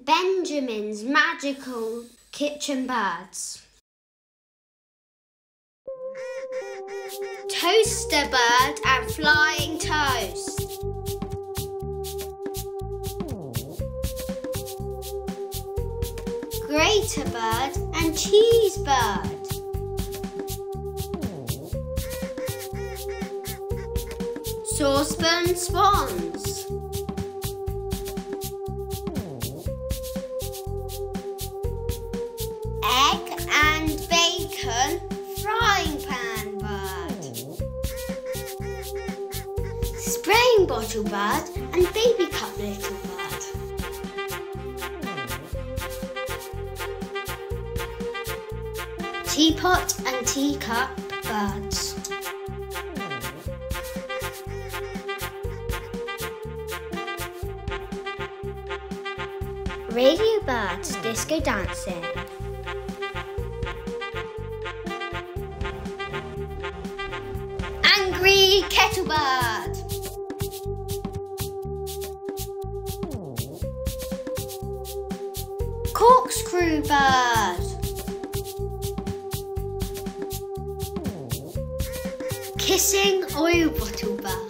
Benjamin's magical kitchen birds. Toaster bird and flying toast. Grater bird and cheese bird. Saucepan swans. Egg and bacon frying pan bird. Spraying bottle bird and baby cup little bird. Teapot and teacup birds. Radio birds disco dancing. Angry kettle bird. Corkscrew bird. Kissing oil bottle bird.